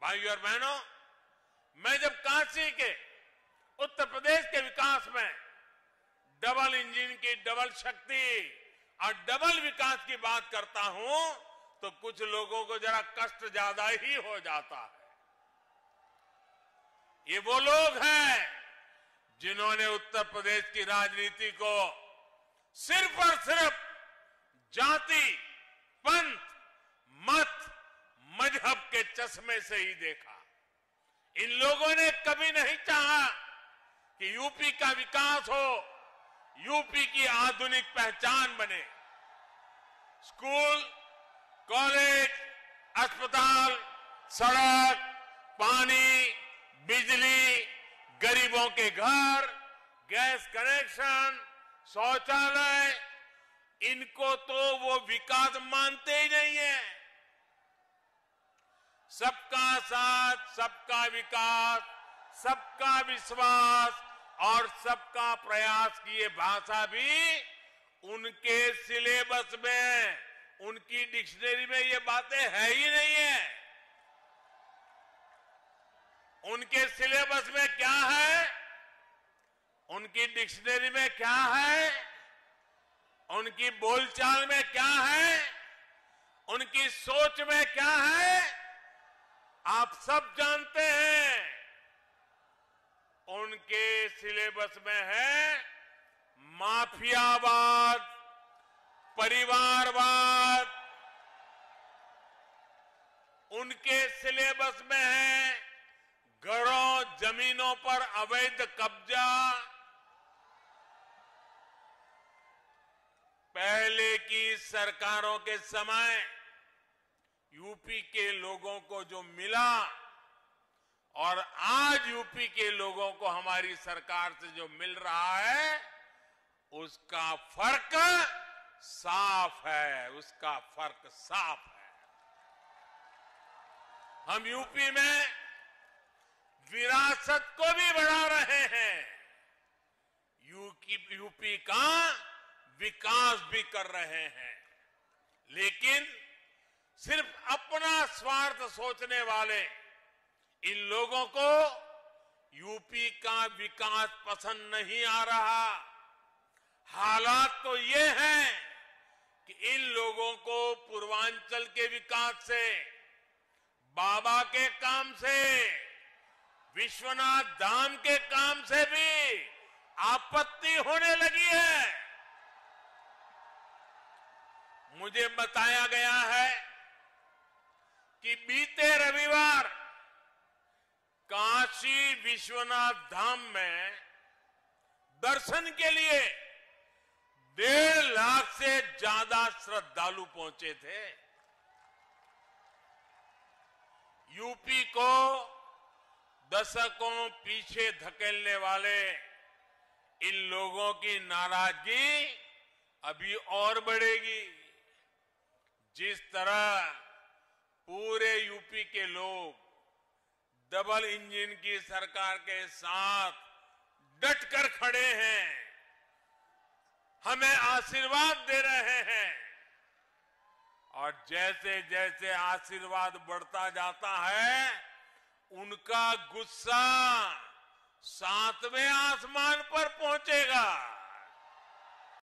भाइयों और बहनों, मैं जब काशी के उत्तर प्रदेश के विकास में डबल इंजन की डबल शक्ति और डबल विकास की बात करता हूं तो कुछ लोगों को जरा कष्ट ज्यादा ही हो जाता है। ये वो लोग हैं जिन्होंने उत्तर प्रदेश की राजनीति को सिर्फ और सिर्फ जाति, पंथ, मत, मजहब के चश्मे से ही देखा। इन लोगों ने कभी नहीं चाहा कि यूपी का विकास हो, यूपी की आधुनिक पहचान बने। स्कूल, कॉलेज, अस्पताल, सड़क, पानी, बिजली, गरीबों के घर, गैस कनेक्शन, शौचालय, इनको तो वो विकास मानते ही नहीं है। सबका साथ, सबका विकास, सबका विश्वास और सबका प्रयास की ये भाषा भी उनके सिलेबस में, उनकी डिक्शनरी में ये बातें है ही नहीं है। उनके सिलेबस में क्या है, उनकी डिक्शनरी में क्या है, उनकी बोलचाल में क्या है, उनकी सोच में क्या है, आप सब जानते हैं। उनके सिलेबस में है माफियावाद, परिवारवाद। उनके सिलेबस में है घरों, जमीनों पर अवैध कब्जा। पहले की सरकारों के समय यूपी के लोगों को जो मिला और आज यूपी के लोगों को हमारी सरकार से जो मिल रहा है, उसका फर्क साफ है, उसका फर्क साफ है। हम यूपी में विरासत को भी बढ़ा रहे हैं, यूपी का विकास भी कर रहे हैं। लेकिन सिर्फ अपना स्वार्थ सोचने वाले इन लोगों को यूपी का विकास पसंद नहीं आ रहा। हालात तो ये हैं कि इन लोगों को पूर्वांचल के विकास से, बाबा के काम से, विश्वनाथ धाम के काम से भी आपत्ति होने लगी है। मुझे बताया गया है कि बीते रविवार काशी विश्वनाथ धाम में दर्शन के लिए 1.5 लाख से ज्यादा श्रद्धालु पहुंचे थे। यूपी को दशकों पीछे धकेलने वाले इन लोगों की नाराजगी अभी और बढ़ेगी। जिस तरह पूरे यूपी के लोग डबल इंजन की सरकार के साथ डटकर खड़े हैं, हमें आशीर्वाद दे रहे हैं, और जैसे जैसे आशीर्वाद बढ़ता जाता है, उनका गुस्सा 7वें आसमान पर पहुंचेगा।